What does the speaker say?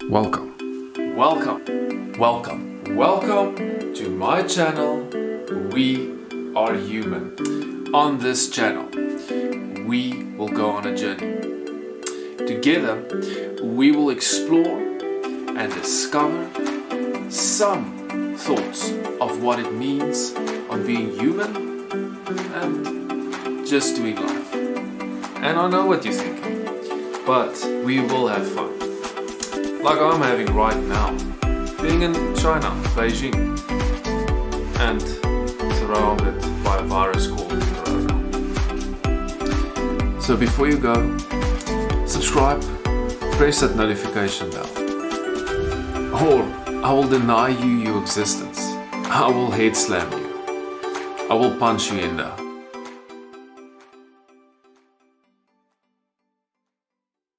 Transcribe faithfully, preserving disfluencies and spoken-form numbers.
Welcome. Welcome, welcome, welcome to my channel, We Are Human. On this channel, we will go on a journey. Together, we will explore and discover some thoughts of what it means on being human and just doing life. And I know what you're thinking, but we will have fun. Like I'm having right now, being in China, Beijing, and surrounded by a virus called Corona. So before you go, subscribe, press that notification bell, or I will deny you your existence. I will head slam you. I will punch you in there.